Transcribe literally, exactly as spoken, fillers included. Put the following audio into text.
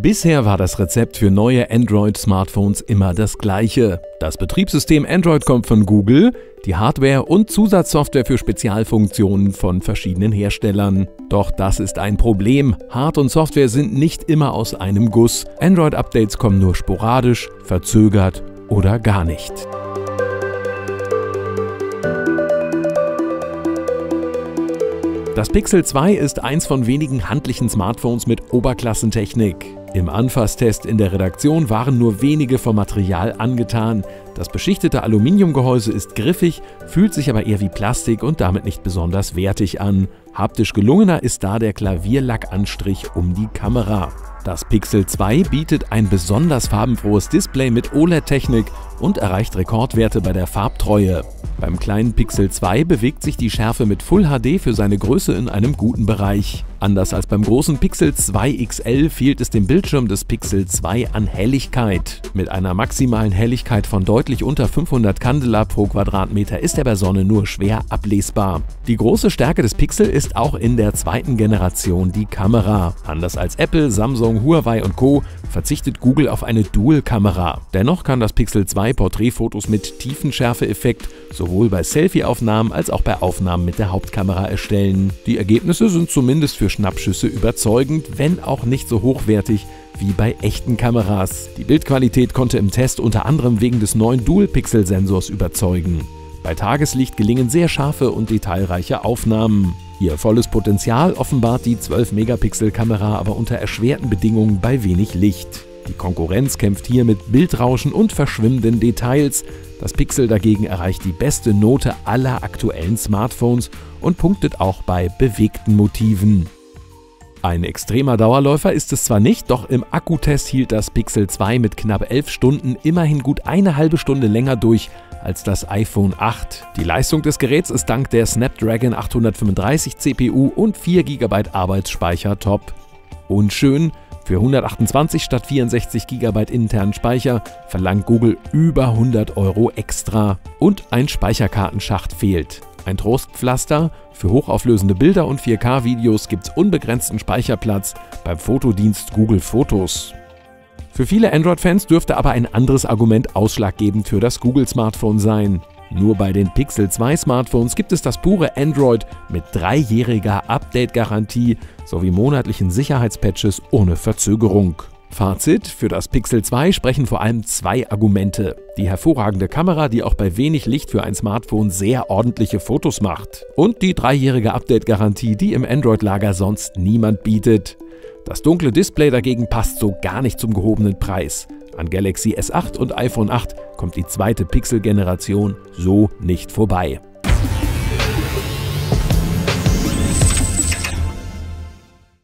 Bisher war das Rezept für neue Android-Smartphones immer das gleiche. Das Betriebssystem Android kommt von Google, die Hardware und Zusatzsoftware für Spezialfunktionen von verschiedenen Herstellern. Doch das ist ein Problem. Hard- und Software sind nicht immer aus einem Guss. Android-Updates kommen nur sporadisch, verzögert oder gar nicht. Das Pixel zwei ist eins von wenigen handlichen Smartphones mit Oberklassentechnik. Im Anfasstest in der Redaktion waren nur wenige vom Material angetan. Das beschichtete Aluminiumgehäuse ist griffig, fühlt sich aber eher wie Plastik und damit nicht besonders wertig an. Haptisch gelungener ist da der Klavierlackanstrich um die Kamera. Das Pixel zwei bietet ein besonders farbenfrohes Display mit O L E D-Technik und erreicht Rekordwerte bei der Farbtreue. Beim kleinen Pixel zwei bewegt sich die Schärfe mit Full H D für seine Größe in einem guten Bereich. Anders als beim großen Pixel zwei X L fehlt es dem Bildschirm des Pixel zwei an Helligkeit. Mit einer maximalen Helligkeit von deutlich unter fünfhundert Candela pro Quadratmeter ist er bei Sonne nur schwer ablesbar. Die große Stärke des Pixel ist auch in der zweiten Generation die Kamera. Anders als Apple, Samsung, Huawei und Co. verzichtet Google auf eine Dual-Kamera. Dennoch kann das Pixel zwei Porträtfotos mit Tiefenschärfe-Effekt sowohl bei Selfie-Aufnahmen als auch bei Aufnahmen mit der Hauptkamera erstellen. Die Ergebnisse sind zumindest für Schnappschüsse überzeugend, wenn auch nicht so hochwertig wie bei echten Kameras. Die Bildqualität konnte im Test unter anderem wegen des neuen Dual-Pixel-Sensors überzeugen. Bei Tageslicht gelingen sehr scharfe und detailreiche Aufnahmen. Ihr volles Potenzial offenbart die zwölf Megapixel Kamera aber unter erschwerten Bedingungen bei wenig Licht. Die Konkurrenz kämpft hier mit Bildrauschen und verschwimmenden Details. Das Pixel dagegen erreicht die beste Note aller aktuellen Smartphones und punktet auch bei bewegten Motiven. Ein extremer Dauerläufer ist es zwar nicht, doch im Akkutest hielt das Pixel zwei mit knapp elf Stunden immerhin gut eine halbe Stunde länger durch als das iPhone acht. Die Leistung des Geräts ist dank der Snapdragon achthundertfünfunddreißig C P U und vier Gigabyte Arbeitsspeicher top. Und schön, für hundertachtundzwanzig statt vierundsechzig Gigabyte internen Speicher verlangt Google über hundert Euro extra. Und ein Speicherkartenschacht fehlt. Ein Trostpflaster, für hochauflösende Bilder und vier K Videos gibt's unbegrenzten Speicherplatz beim Fotodienst Google Fotos. Für viele Android-Fans dürfte aber ein anderes Argument ausschlaggebend für das Google-Smartphone sein. Nur bei den Pixel zwei Smartphones gibt es das pure Android mit dreijähriger Update-Garantie sowie monatlichen Sicherheitspatches ohne Verzögerung. Fazit: Für das Pixel zwei sprechen vor allem zwei Argumente. Die hervorragende Kamera, die auch bei wenig Licht für ein Smartphone sehr ordentliche Fotos macht. Und die dreijährige Update-Garantie, die im Android-Lager sonst niemand bietet. Das dunkle Display dagegen passt so gar nicht zum gehobenen Preis. An Galaxy S acht und iPhone acht kommt die zweite Pixel-Generation so nicht vorbei.